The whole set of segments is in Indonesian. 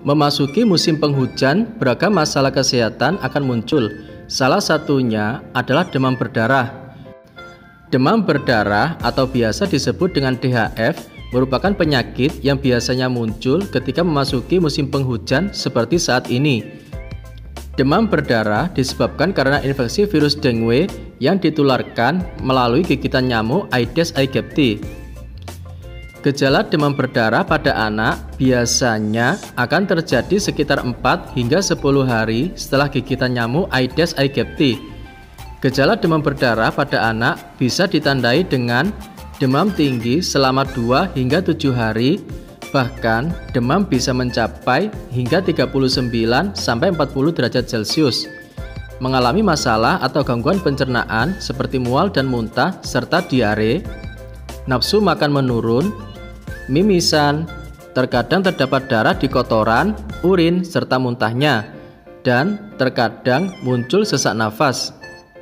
Memasuki musim penghujan, beragam masalah kesehatan akan muncul. Salah satunya adalah demam berdarah. Demam berdarah atau biasa disebut dengan DHF merupakan penyakit yang biasanya muncul ketika memasuki musim penghujan seperti saat ini. Demam berdarah disebabkan karena infeksi virus dengue yang ditularkan melalui gigitan nyamuk Aedes aegypti. Gejala demam berdarah pada anak biasanya akan terjadi sekitar 4 hingga 10 hari setelah gigitan nyamuk Aedes aegypti. Gejala demam berdarah pada anak bisa ditandai dengan demam tinggi selama 2 hingga 7 hari, bahkan demam bisa mencapai hingga 39 sampai 40 derajat Celcius. Mengalami masalah atau gangguan pencernaan seperti mual dan muntah serta diare, nafsu makan menurun, mimisan, terkadang terdapat darah di kotoran, urin, serta muntahnya, dan terkadang muncul sesak nafas.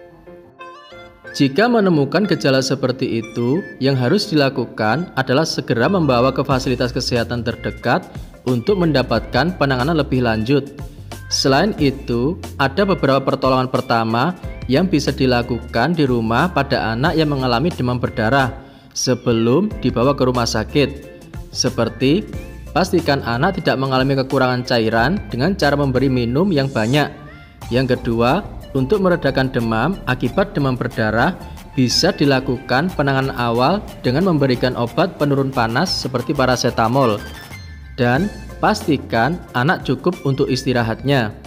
Jika menemukan gejala seperti itu, yang harus dilakukan adalah segera membawa ke fasilitas kesehatan terdekat untuk mendapatkan penanganan lebih lanjut. Selain itu, ada beberapa pertolongan pertama yang bisa dilakukan di rumah pada anak yang mengalami demam berdarah sebelum dibawa ke rumah sakit. Seperti, pastikan anak tidak mengalami kekurangan cairan dengan cara memberi minum yang banyak. Yang kedua, untuk meredakan demam akibat demam berdarah, bisa dilakukan penanganan awal dengan memberikan obat penurun panas seperti paracetamol. Dan pastikan anak cukup untuk istirahatnya.